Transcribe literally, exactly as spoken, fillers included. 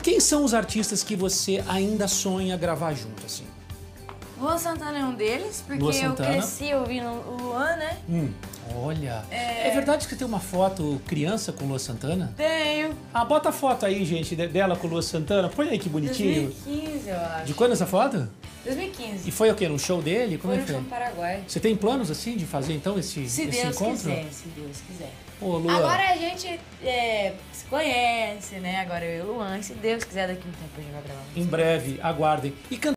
Quem são os artistas que você ainda sonha gravar junto, assim? Luan Santana é um deles, porque Luan eu Santana. cresci ouvindo o Luan, né? Hum, olha. É... é verdade que você tem uma foto criança com o Luan Santana? Tenho. Ah, bota a foto aí, gente, de- dela com o Luan Santana. Põe aí que bonitinho. dois mil e quinze, eu acho. De quando essa foto? dois mil e quinze. E foi o quê? No show dele? Como Foi é no que show foi? no Paraguai. Você tem planos, assim, de fazer, então, esse, Se esse Deus encontro? quiser, se Deus quiser. Pô, Luan. Agora a gente é, se conhece, né? Agora eu e o Luan. E se Deus quiser, daqui a um tempo a gente vai gravar. Em breve, aguardem. E can-